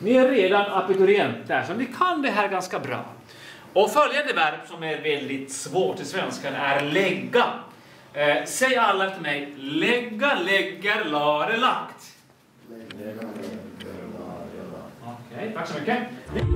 Ni är redan abiturienter, så ni kan det här ganska bra. Och följande verb som är väldigt svårt i svenskan är lägga. Säg alla efter mig. Lägga, lägger, lare, lagt. Okej, tack så mycket.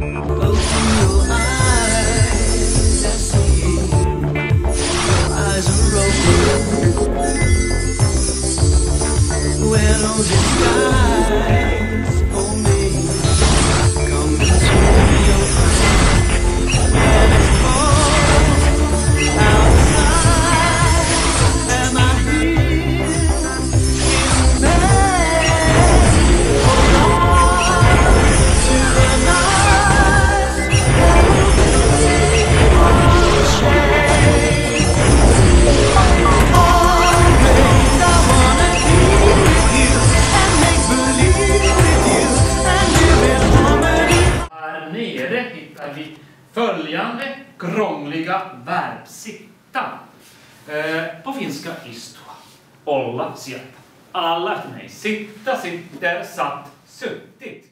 Följande krångliga verb sitta. På finska istua. Olla, sitta. Alla efter mig. Sitta, sitter, satt, suttit.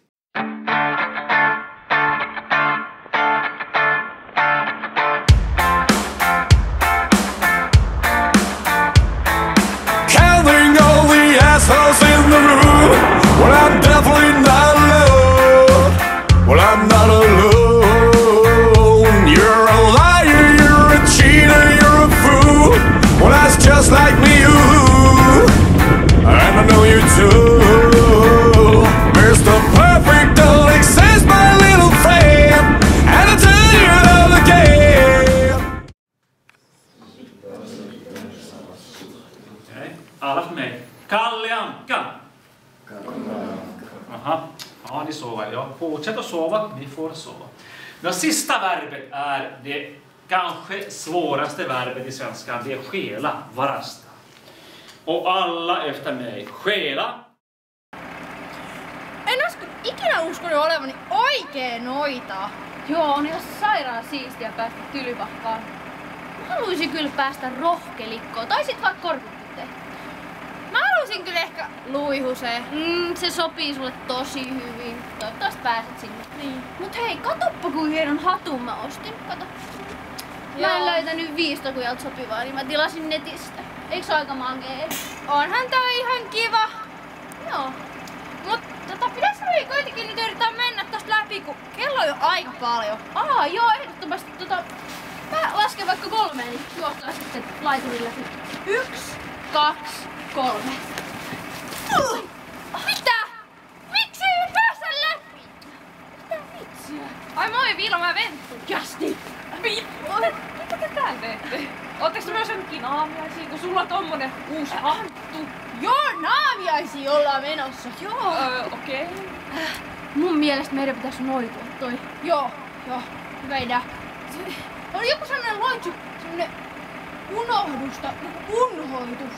Counting all the assholes in the room. Well, I'm definitely not alone. Well, I'm not alone. Just like me, ooh, and I know you too. Mr. Perfect don't exist, my little friend, and I tell you all again. Okay. Alla för mig. Kalle Anka. Aha. Ja, ni sover. Ja, fortsätt att sova. Ni får sova. Det sista verbet är det kanske svåraste verbet i svenska. Det är skela, varasta. Och alla efter mig. Skela. En ikinä uskonut olevani oikein noita. Joo, on ihan sairaan siistiä päästä Tylypahkaan. Mä haluaisin kyllä päästä rohkelikkoon, tai sit vaikka korpittyteen. Mä haluaisin kyllä ehkä luihuseen. Se sopii sulle tosi hyvin. Toivottavasti pääset sinne. Niin. Mut hei, katoppa kuin hienon hatun mä ostin. Kato. Mä en löytänyt viistokujalta sopivaa, niin mä tilasin netistä. Eikö se aika makee? Onhan tää ihan kiva. Joo. Mut pitäis meidän kuitenkin nyt yrittää mennä tosta läpi, kun kello on jo aika paljon. Joo, ehdottomasti mä lasken vaikka 3, niin juostaan sitten laiturin läpi. 1, 2, 3. Mitä? Miksi ei päästä läpi? Mitä vitsiä? Ai moi Viilo, mä Venttu. Kästi! Mitä te täällä teette? Ootteko te myös jonnekin naamiaisiin, kun sulla on tommonen uusi hanttu? Joo, naamiaisiin ollaan menossa. Joo. Okei. Mun mielestä meidän pitäisi noitua toi. Joo. Hyvä idea. On joku sellainen loitsu, sellainen unohdusta, unhoitus.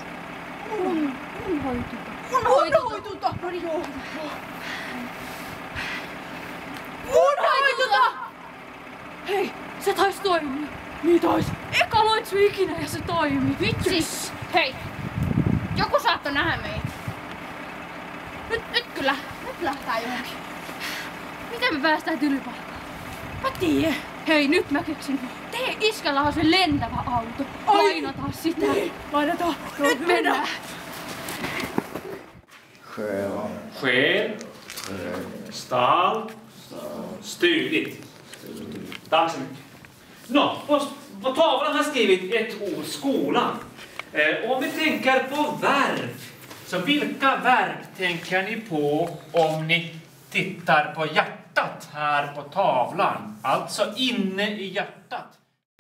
Unhoituta. No niin, joo. Unhoituta! Hei, se taisi toimia. Niin taisi. Eka loitsu ikinä ja se toimi. Vitsi. Hei, joku saattoi nähdä meitä. Nyt kyllä. Nyt lähtää johonkin. Miten me päästään Tylypahkaan? Mä tiedän. Hei, nyt mä keksin. Tee iskällä on se lentävä auto. Lainataan sitä. Niin. Lainataan. Nyt mennään. Skäl. Stall. Studigt. Tack så mycket. Nå, på tavlan har skrivit ett ord, skolan. Om vi tänker på verb, så vilka verb tänker ni på om ni tittar på hjärtat här på tavlan? Alltså inne i hjärtat.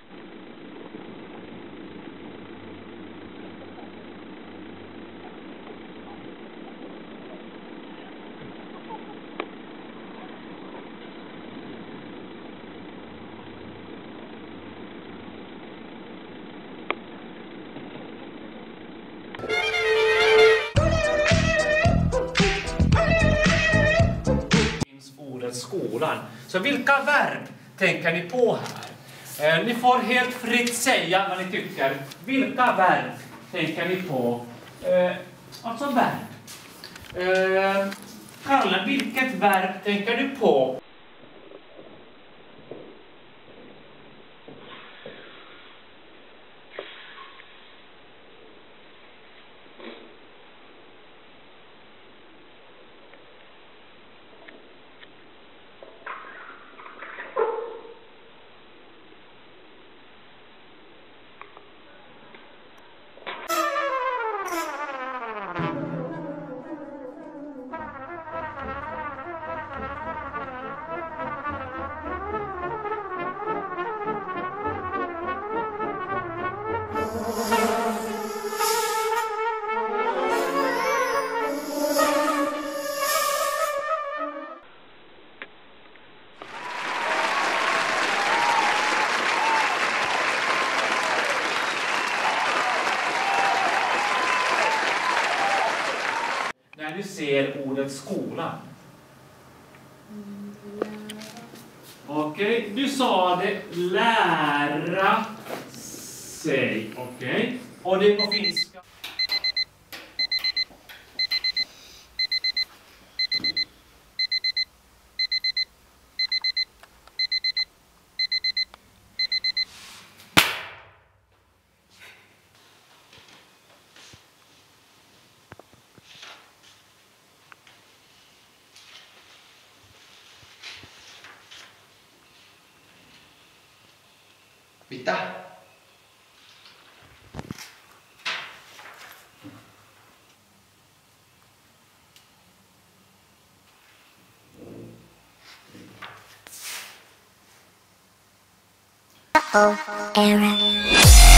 Skolan. Så vilka verb tänker ni på här? Ni får helt fritt säga vad ni tycker. Vilka verb tänker ni på? Alltså verb. Kalle, vilket verb tänker du på? När du ser ordet skola. Okej, du sa det lära sig. Okej, och det är på finska. Mitä? Uh-oh, error.